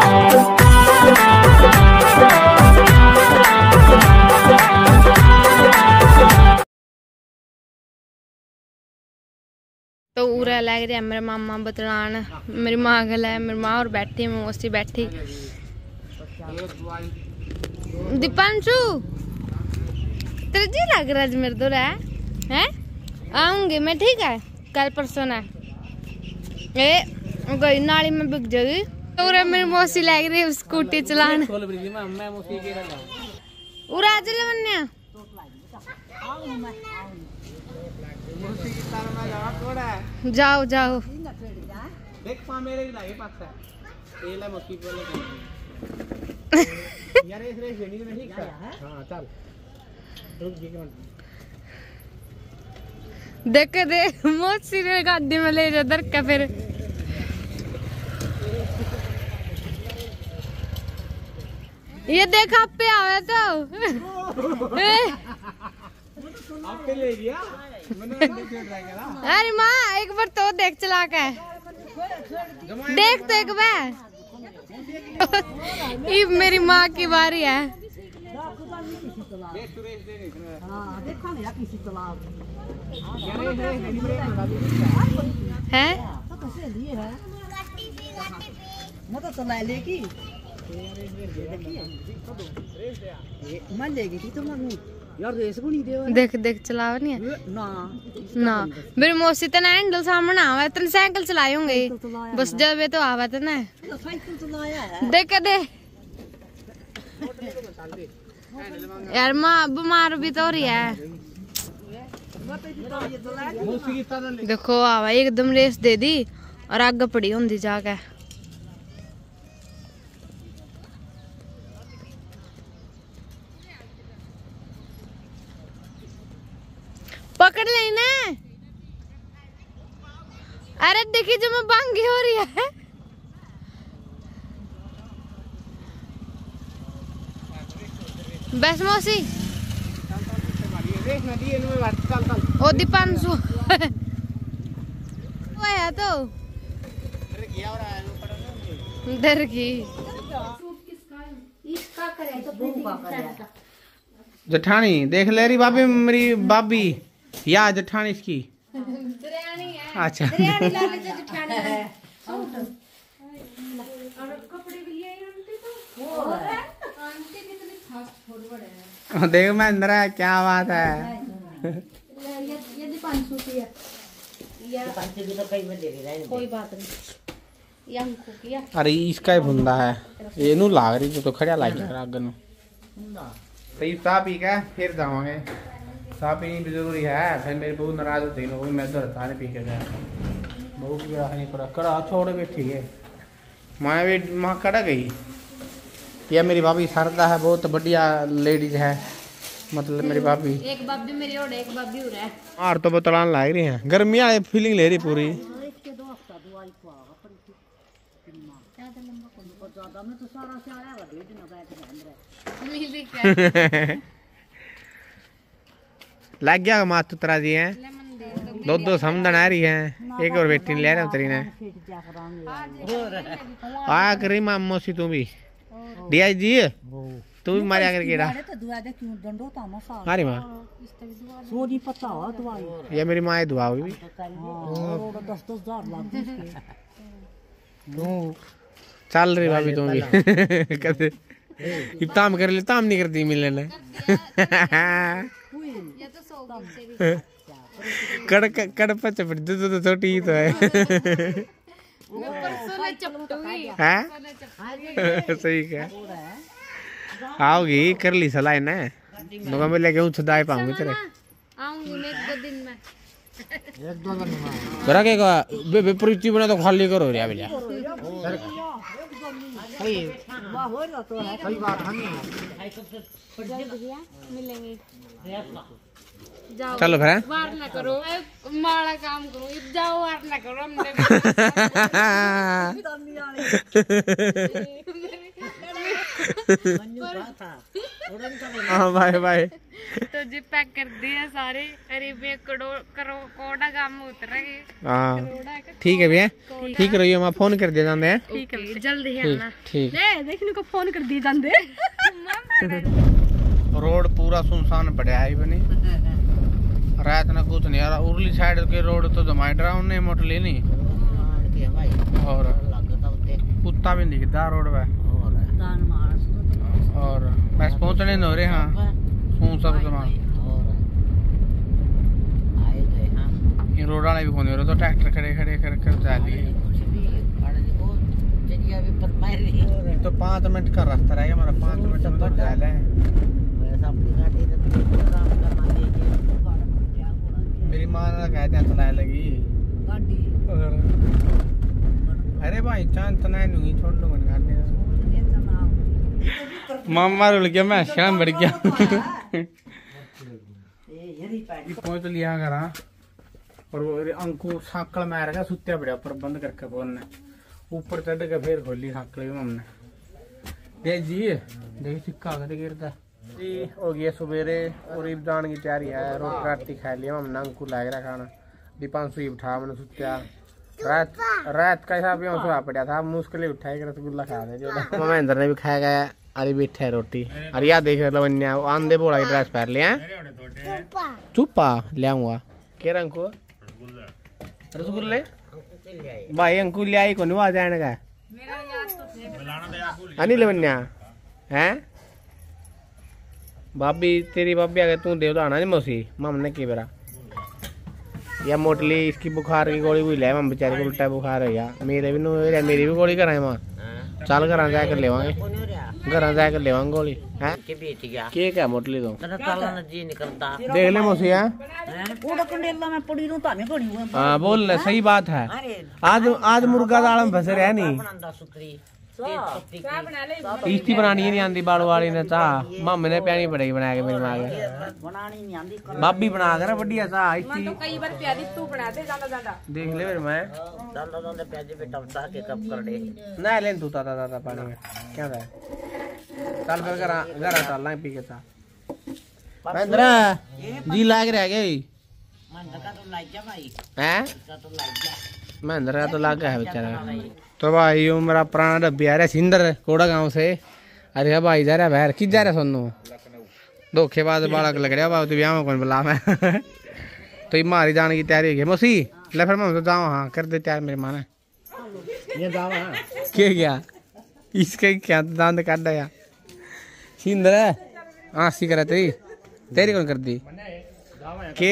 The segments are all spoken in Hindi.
तो उरा लग रहा है मेरे मामा बतलान, मेरी माँ गल है, मेरी माँ और बैठी, मौसी बैठी। दीपांशु तेरे जी लग रहा है मेरे दो है? आऊंगी मैं, ठीक है, कल परसों ना गई नाली में बिक जाएगी। तो उरा मेरी मौसी लग रही है स्कूटी चलाने। उरा आज ले जाओ जाओ। देख पा मेरे लागे पास है तेल है मक्की बोले यार इस रेस नहीं में ठीक है। हां चल रुक जी के देख दे मौसी ने गाड़ी में ले जा दर का। फिर ये देख आप पे आवे तो आप पे ले गया मैंने देख रहा। अरे माँ एक बार तो देख चला के देख तो एक बार। ये मेरी माँ की बारी है। है देख देख चलावा नहीं है ना। मेरी मौसी तो ना हैंडल सामने आवा है, तेन साइकिल चलाए होंगे बस जब तो आवा तो ना देख दे यार। माँ बीमार भी तो हो रही है। देखो आवा एकदम रेस दे दी और आगे पड़ी होंगी जाके। पकड़ लेना। अरे देखिए जो मैं बांगी हो रही है। बस मौसी ओ दीपांशु है तो डर की जेठानी देख ले रही भाभी मेरी भाभी या जेठानी इसकी अच्छा देख महेंद्र क्या बात है। कोई बात नहीं। अरे इसका ही भुंदा है ये नू लाग रही तो खड़ा लाग गया आग नू। तो चाह पी के फिर जावांगे। चाह पीनी भी जरूरी है। फिर मेरी बहू नाराज होती है मैं इधर था पी के गया। बहू की नहीं पड़ा कड़ा छोड़ बैठी है। मैं भी माँ कड़ा गई। यह मेरी भाभी शारदा है, बहुत बढ़िया लेडीज है। मतलब मेरी भाभी एक भाभी मेरी और एक भाभी हो रहा है। और तो बतलान लाग रही है गर्मी वाली फीलिंग ले रही पूरी। लग गया मात उतरा दी है दो समझन आ रही है। एक और बेटी ले रहा तेरी ने आ करी मौसी तू भी दिया जी तू भी मारिया करके अरे माँ ये मेरी माँ दुआ हुई चल रही भाभी तुम भी कहते ताम कर ले ताम नहीं करती मिलने ने कड़ पच पड़ तो छोटी तो है। सही क्या आओगी कर ली सलाह ने मगर मैं लेके ऊँच दाए पाऊंगी तेरे एक दो दिन में करा के का विपरीत बना तो खाली करो रे भैया सही बात है मिलेंगे। जाओ चलो फिर वार ना करो माड़ा काम करो जाओ वार ना करो हाँ बाय बाय। तो जी पैक कर दिया सारे, करीब 1 करोड़ काम उतर गए। हाँ ठीक है भैया, ठीक रहिए, मैं फोन कर दिया जाते हैं। ठीक है जल्दी है ना, ठीक देखने को फोन कर दिए जाते। रोड पूरा सुनसान पड़ा है बनी, रात ना कुछ नहीं यार। उरली साइड के रोड तो जमाई ड्राउन मोटली नहीं, और कुत्ता भी दिखता रोड पे, और बस पहुंचने न हो रहे। हाँ सुन सब जमा ये रोड वाले भी कौन हो रहे, तो ट्रैक्टर खड़े खड़े कर जा लिए। तो 5 मिनट का रास्ता रहेगा हमारा, 5 मिनट में तो जा रहे हैं। मेरी माँ ने कहते हैं चलाए लगी। अरे भाई चांद चलाए नहीं, छोड़ लो मन गाड़ी। मामा रुल गया, मैं शाम बढ़ गया। पहुंच लिया घर, और वो अंकु साकल मार गया, सुत्या पड़ा ऊपर बंद करके बोलने, ऊपर चढ़ के फिर खोली साकल भी हमने। देख जी देख सिक्का गिरता जी। हो गया सवेरे और ईब जाने की तैयारी है। रोटी राटी खा लिया हमने, अंकु लग रहा खाना। दीपांशु ईब उठा, मैंने सुत्या। रात का हिसाब सुहा पड़ा था, मुश्किल उठा के रसगुल्ला खा दे जो। महेंद्र ने भी खाया गया, अरे बैठा है रोटी। अरे यार देख लवन्या आंधे बोला ड्रेस पहन लिया, चुप्पा ले आऊंगा के रंग को रसगुल्ले भाई। अंकु ले आई कौन आ जाने का अनिल लवन्या है भाभी तेरी भाभी अगर तू दे आना नहीं मौसी मम ने की बेरा या मोटली इसकी बुखार की गोली भी ले मम बेचारे को उल्टा बुखार है यार। मेरे भी मेरी भी गोली कराए मां, चल घर जाकर लेवांगे, घर जाकर लेवांगे गोली है के क्या मोटली तो जी निकलता देख ले मौसी। हाँ बोल ले, सही बात है। आज मुर्गा दाल में फंसे रहे नहीं, तीसरी बनानी नहीं आंदी बाड़ू वाली ने चाह मम्मी ने प्यानी पड़ेगी बना के मेरी माँ के भाभी बना कर बढ़िया चाह देख ले फिर मैं ना ले तू ताता ताता पानी में क्या था। चल फिर घर चल रहा पी के चाह महेंद्र जी लाग रहा गई है महेंद्र का तो लाग गया है बेचारा। तो भाई यो मेरा पुराना डब्बी आ रहा सिंदर कोड़ा गांव से। अरे भाई जा रहा बाहर किस जा रहा सोनू धोखेबाज बालक लग रहा बाबू, ब्याह कौन बुला मैं। तो ये मारी जाने की तैयारी है मौसी ले फिर मैं तो जाऊँ। हाँ कर दे तैयार मेरे माँ ने क्या क्या इसके क्या दांत काट दिया सिंदर हाँ सी करा तेरी कौन कर दी के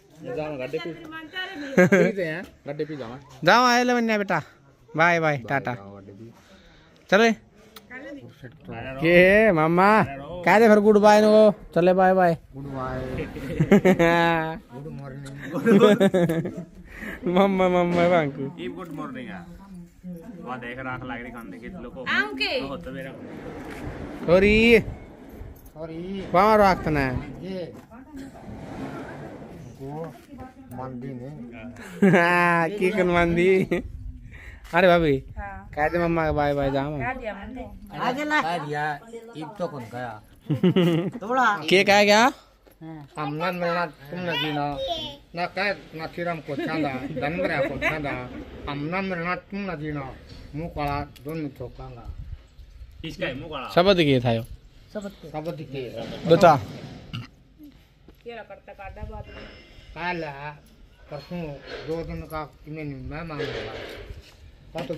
जाओ आए ले बन्या बेटा बाय बाय टाटा चले के मामा कह दे फिर गुड बाय नो चले bye bye good bye good morning मम्मा मम्मा बांकू गुड मॉर्निंग वहां देख राख लाग रही खाने के लोगों को बहुत मेरा सॉरी वहां रखना है ये को मंदी ने हां की कन मंदी। अरे भाभी कह दे मम्मा का बाय बाय जाओ आगे ला कह दिया ईब तो कौन गया थोड़ा के कह गया हमना मिलना तुम न जीना ना कह ना चिरम को चांदा दंगरा को चांदा हमना मिलना तुम न जीना मुंह काला दोनों ठोकांगा इसका है मुंह काला शब्द के था यो शब्द के बता केरा करता काटा बात काला परसों 2 दिन का इन्हें मैं मांगूंगा तो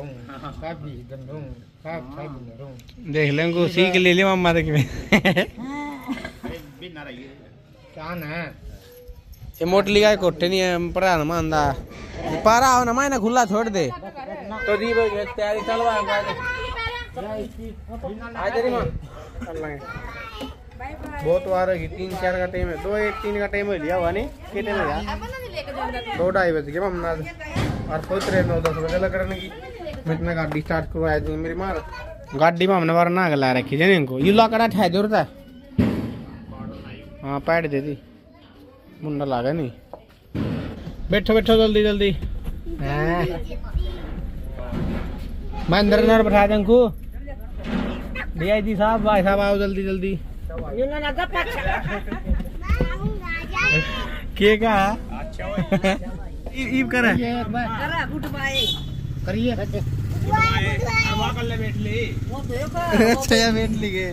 देख लेंगे सीख ले लिया मम्मा देख में ये मोटली का कोठे नहीं है पढ़ा ना मानदा पारा हो ना मैं खुला छोड़ दे तो जी तैयारी चलवा बहुत बार 3-4 का टाइम है 2-3 का टाइम लिया हुआ नहीं कितने में यार 2-2:30 बज गए मम्मा और सोच रहे 9-10 बजे लग करने की मैं गाड़ी स्टार्ट करवाया थी मेरी माँ गाड़ी में हमने वरना गला रखी जाने इनको ये लकड़ा ठह जरूरत है। हाँ पैड दे दी मुंडा लागा नहीं बैठो बैठो जल्दी जल्दी मैं अंदर बैठा दे अंकु DIG साहब भाई साहब आओ जल्दी जल्दी के का ईब कर करिए अच्छा या बैठ ली गए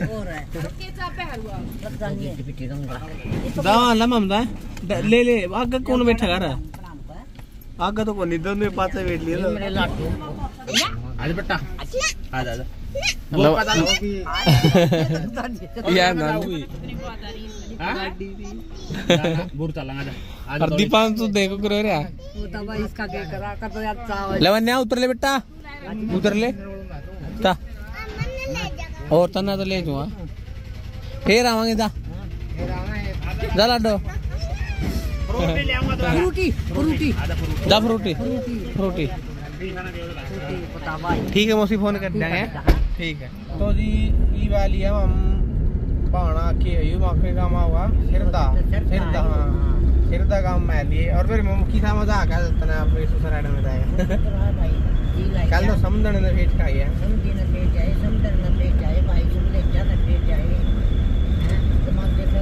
दावा लमम दा ले ले आगे कौन बैठा कर आगे तो कोई निधन में पास बैठ लिया तो आज बेटा आजा आजा वो पता यार ना बुर चलांगा अर्धी 500 देखो करो रे इसका के करा कर तो यार चावल लेवन्या उतर ले बेटा उतर ले ता और तना तो ले जाऊंगा फिर आवांगे दा जा लाडो फ्रूटी ले आऊंगा तो फ्रूटी जा फ्रूटी ठीक है मौसी फोन कर देंगे ठीक है तो जी ई वाली है हम पाना के यू माके का हुआ सिरदा हां सिरदा का मैं लिए और फिर की था मजाक है तना आप सुसराड में जाएगा कल तो समझण ने भेज खाई है समझी ने भेज जाए समझण ने भेज जाए भाई सुनले जाने भेज जाए दिमाग देखो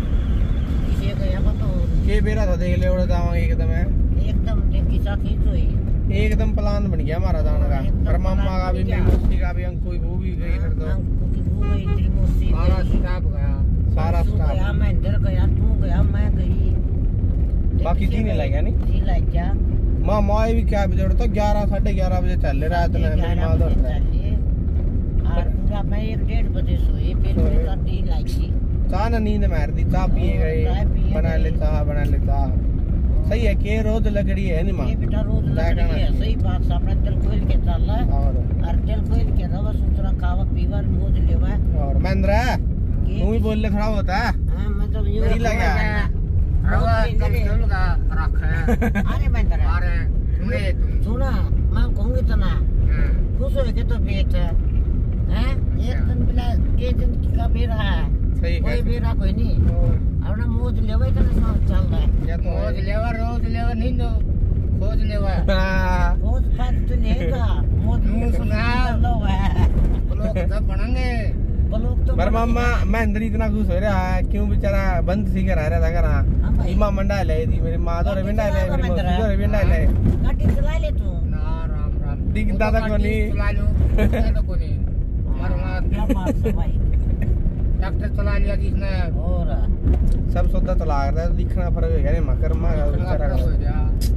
इसे गया बताओ के बेरा था देख ले ओड़ दावा एकदम टेकी साथी सोई एकदम प्लान बन गया हमारा जाने का पर मामा का भी मेरी मौसी का भी अंकु वो भी गई फिर तो अंकु की वो गई तेरी मौसी सारा स्टाफ गया मैं इधर गया तू गया मैं गई बाकी जी नहीं लग गया नहीं जी लग गया मां माए भी क्या बजे तो 11:30 बजे चल रात में मेरी मां दौड़ रहा है और पूरा मैं 1:30 बजे सोई फिर मेरे साथ 3 लागी चाह ना नींद मार दी चाह पिए गए बना लेता सही है के रोज लगड़ी है नहीं मां ये बेटा रोज लगड़ी है सही बात से अपना दिल खोल के चल और दिल खोल के रवा सुतरा खावा पीवा मोज लेवा और महेंद्र तू ही बोल ले थोड़ा होता है हां मैं तो यूं ही लगा रवा कम सुन का रख अरे महेंद्र अरे सुना मैं कहूंगी तो ना खुश हो के तो बेच है एक दिन बिना के दिन का बेरा है सही कोई बेरा कोई नहीं अपना मोज लेवा तो ना चल रहा है या तो रोज लेवा नहीं दो खोज लेवा खोज पर तो नहीं का मोज सुना लो है ब्लॉक सब बनाएंगे ब्लॉक तो पर मामा महेंद्र इतना खुश हो रहा है क्यों बेचारा बंद सी के रह रहा था करा इमा मंडा ले दी मेरी मां तो रविंडा ले मेरी मौसी तो रविंडा ले गाड़ी चला ले तू ना राम दिख दादा को नहीं चला लो तो को नहीं मारूंगा क्या बात है भाई डॉक्टर चला लिया जिसने और सब सौदा तो लाग रहा है दिखना फर्क है नहीं मकर मा बेचारा हो जा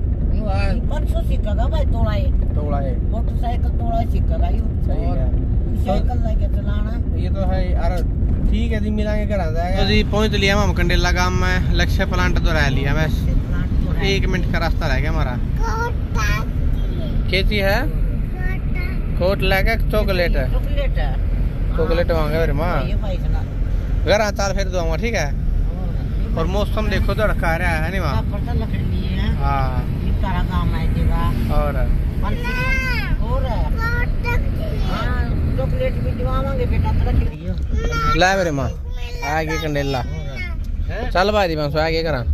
500 सिक्का का भाई तोड़ा है मोटरसाइकिल तोड़ा सिक्का का सही है साइकिल लेके चलाना ये तो है यार ठीक है जी मिलांगे घर आ जाएगा तो जी पहुंच लिया हम कंडेला गांव में लक्ष्य प्लांट तो रह लिया बस 1 मिनट का रास्ता रह गया हमारा क्या चीज है कोट लेके चॉकलेट मांगे मेरी माँ घर आ चाल फिर दूंगा ठीक है और मौसम देखो तो रखा रहा है नहीं वहाँ हाँ और चॉकलेट भी दिवावांगे बेटा ला मेरे माँ आगे कंडेला चल भाई मैं आगे करा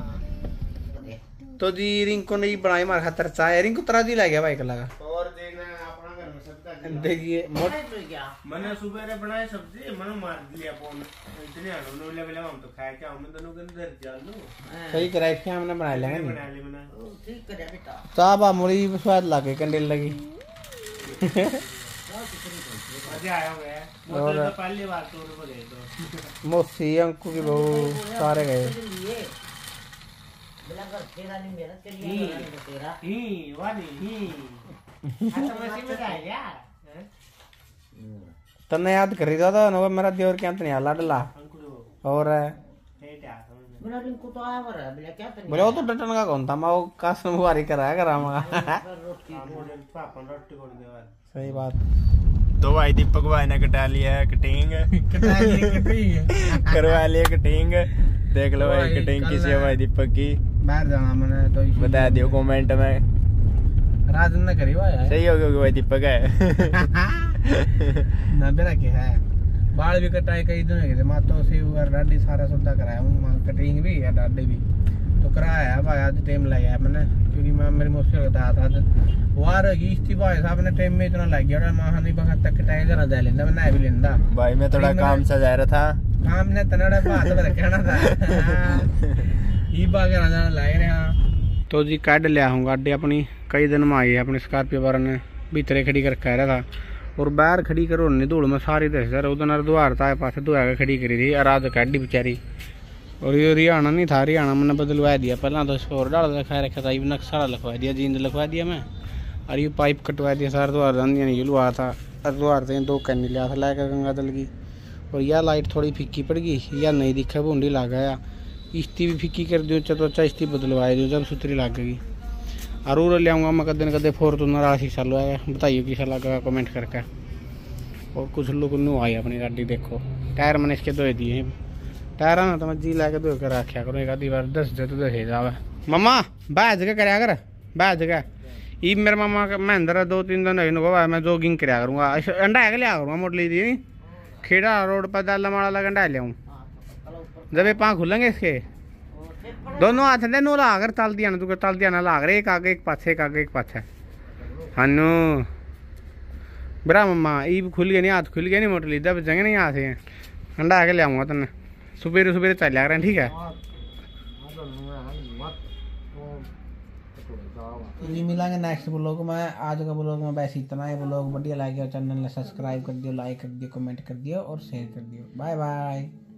तो जी रिंकू ने बनाई मार खातर चाय रिंकू तरह जी लग गया भाई कला का और देखना अपना घर में सबका देखिए मैंने सुबह ने बनाई सब्जी मैंने मार दिया फोन इतने आनो लेवल हम तो खाए क्या हम दोनों के अंदर जानो सही कराई क्या हमने बना लिया नहीं बना ली मैंने ठीक कर बेटा साहब मुड़ी स्वाद लागे कंडेल लगी मजा आया हुआ है और तो पहली बार तो बोले तो मौसी अंकु की बहू सारे गए बिलाकर तेरा नहीं मेरा तेरा ही वाली ही अच्छा मसी में आ गया तन्ने याद कर रहा था ना मेरा देवर क्या तने लाडला और बोला रिंकू तो आया बरा बोला क्या तने बोला वो तो डटन का कौन था मैं वो कासम वारी कराया करामा सही बात तो भाई दीपक भाई ने कटा लिया कटिंग करवा लिया कटिंग देख लो भाई कटिंग किसी है भाई दीपक की बाहर जाना मैंने तो बता दियो कमेंट में राजन ने करी भाई सही हो गया भाई दीपक है ना बेरा के है बाल भी कटाए कई दिन के मातो से और डाडी सारा सौदा कराया हूं कटिंग भी है डाडी भी तो कराया भाई आज टाइम लगाया मैंने क्योंकि मैं मेरी मौसी बता था वार गीस्ती भाई साहब ने टाइम में इतना लग गया मैं नहीं बखत तक कटाए करा दे लेंदा मैं भी लेंदा भाई मैं थोड़ा काम से जा रहा था हमने तनड़े बात पर कहना था ई बागे ना लाए रहा तो जी काट लिया हूँ गाड़ी अपनी कई दिन में आई है अपनी स्कॉर्पियो पर ने भीतरे खड़ी कर कह रहा था और बाहर खड़ी करो नहीं धूल में सारी दस सर उधर दुआर था पास दुआ के खड़ी करी थी आराध गाड़ी बेचारी और ये हरियाणा नहीं था हरियाणा मैंने बदलवा दिया पहला तो स्कोर डाल लिखा रखा था ये नक्शा लिखवा दिया जींद लिखवा दिया मैं और ये पाइप कटवा दिया सारा द्वार नहीं लुआ था द्वार से 2 कैनी लिया था लाकर गंगा दल की और यह लाइट थोड़ी फीकी पड़ गई या नहीं दिखा बूंदी लग गया इश्ती भी फीकी कर दियो चतोचा इश्ती बदलवा दियो जब सुतरी लग गई और ले आऊँगा मैं कदे फॉर्चूनर आ शीशा लुआया बताइए किसा लगा कमेंट करके और कुछ लोग न्यू आई अपनी गाड़ी देखो टायर मैंने इसके धोए दिए टायर ना तो मैं जी ला के धो कर रखा करूँ एक आधी बार 10 दे तो 10 जावे मम्मा बाहर जगह कराया कर बाहर जगह ये मेरे मामा का महेंद्र 2-3 दिन होगा मैं जॉगिंग कराया करूँगा अंडा है लिया करूँगा मोटली दी खेड़ा रोड पर दाल माड़ा लगा अंडा ले आऊँ जब ये 5 खुलेंगे इसके दोनों हाथ दे नो ला कर तल दिया ना तू तल दिया ना लाग रहे एक आगे एक पाछे एक आगे एक पाछे हनु बड़ा मम्मा ये खुल गया नहीं हाथ खुल गया नहीं मोटली जब जगह नहीं यहाँ से अंडा आके ले आऊँगा तेने सुबह सुबह चल जा रहे हैं ठीक है जी मिलेंगे नेक्स्ट ब्लॉग में आज का ब्लॉग में बस इतना है ब्लॉग बढ़िया लगे चैनल ने सब्सक्राइब कर दियो लाइक कर दियो कमेंट कर दियो और शेयर कर दियो बाय बाय।